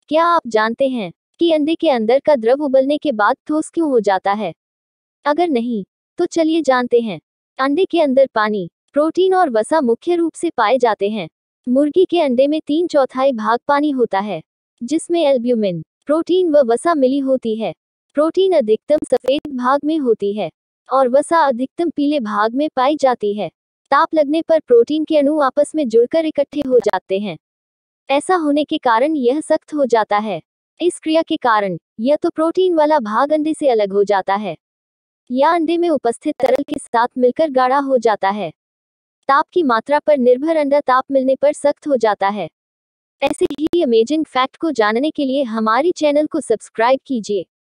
क्या आप जानते हैं कि अंडे के अंदर का द्रव उबलने के बाद ठोस क्यों हो जाता है? अगर नहीं, तो चलिए जानते हैं। अंडे के अंदर पानी, प्रोटीन और वसा मुख्य रूप से पाए जाते हैं। मुर्गी के अंडे में 3/4 भाग पानी होता है, जिसमें एल्ब्यूमिन, प्रोटीन व वसा मिली होती है। प्रोटीन अधिकतम सफेद भाग में होती है और वसा अधिकतम पीले भाग में पाई जाती है। ताप लगने पर प्रोटीन के अणु आपस में जुड़कर इकट्ठे हो जाते हैं। ऐसा होने के कारण यह सख्त हो जाता है। इस क्रिया के कारण या तो प्रोटीन वाला भाग अंडे से अलग हो जाता है या अंडे में उपस्थित तरल के साथ मिलकर गाढ़ा हो जाता है। ताप की मात्रा पर निर्भर अंडा ताप मिलने पर सख्त हो जाता है। ऐसे ही अमेजिंग फैक्ट को जानने के लिए हमारी चैनल को सब्सक्राइब कीजिए।